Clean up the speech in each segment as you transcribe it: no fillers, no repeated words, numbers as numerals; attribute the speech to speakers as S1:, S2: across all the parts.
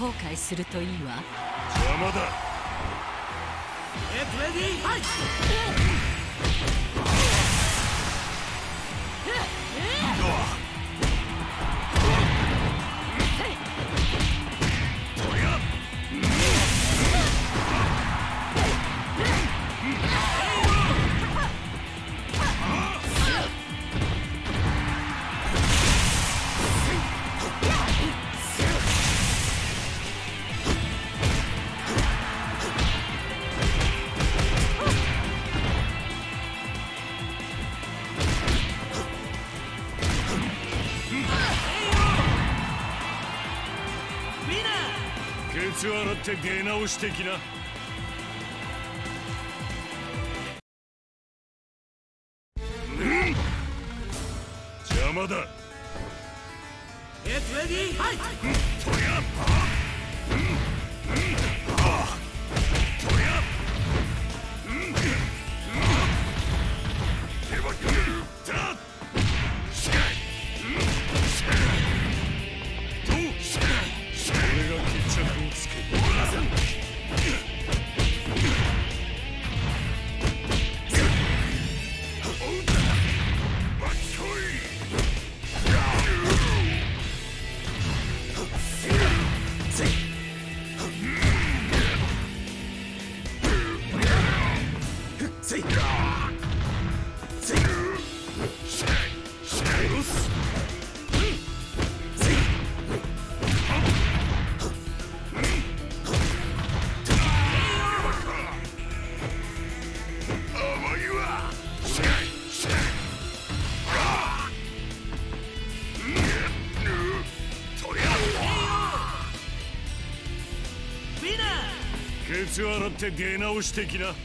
S1: 後悔するといいわ。
S2: 邪魔だ。
S3: レディーファイト。
S2: ケツ洗って出直し的な。邪魔だ。
S3: レディーファイト。
S2: とやケツ洗って出直し的な。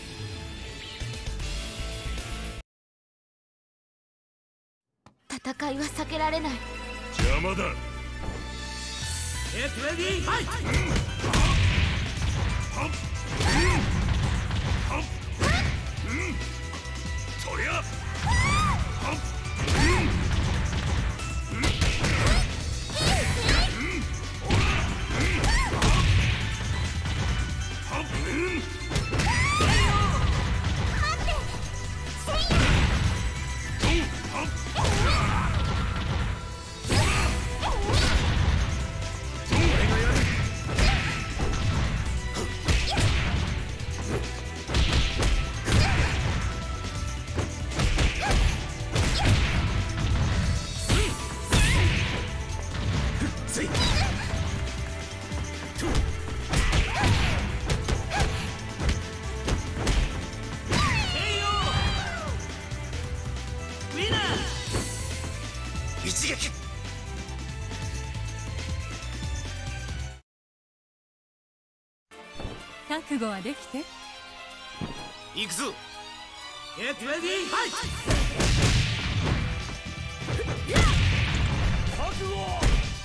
S4: 戦いは避けられない。
S2: 邪魔だ。
S3: レディーファイト。
S2: とや一撃。
S1: 覚悟はできて。
S2: 行くぞ。
S3: レディーファイト。覚悟。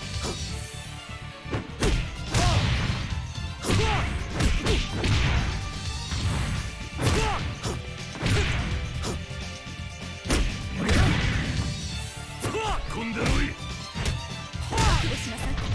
S2: 今度は
S1: 覚悟しなさい。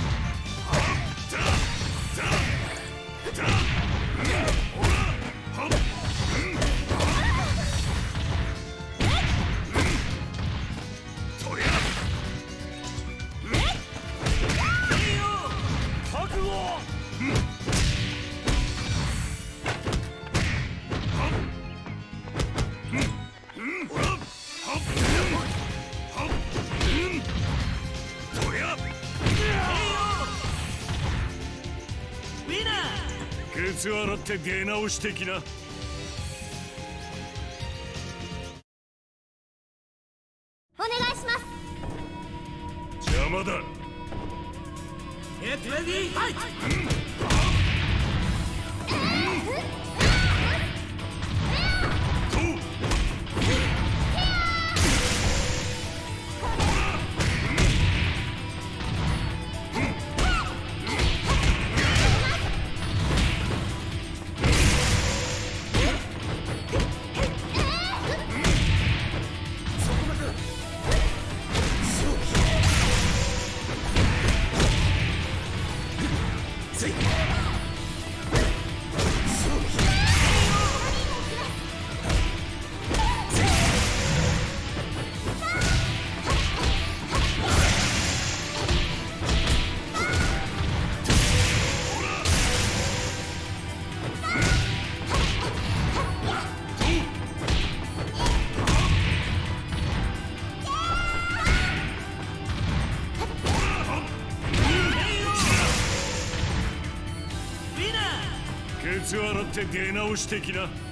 S2: ケツ洗って出直し的な。
S4: お願いします。
S2: 邪魔だ。
S3: レディーファイト。
S2: ケツ洗って出直してきな。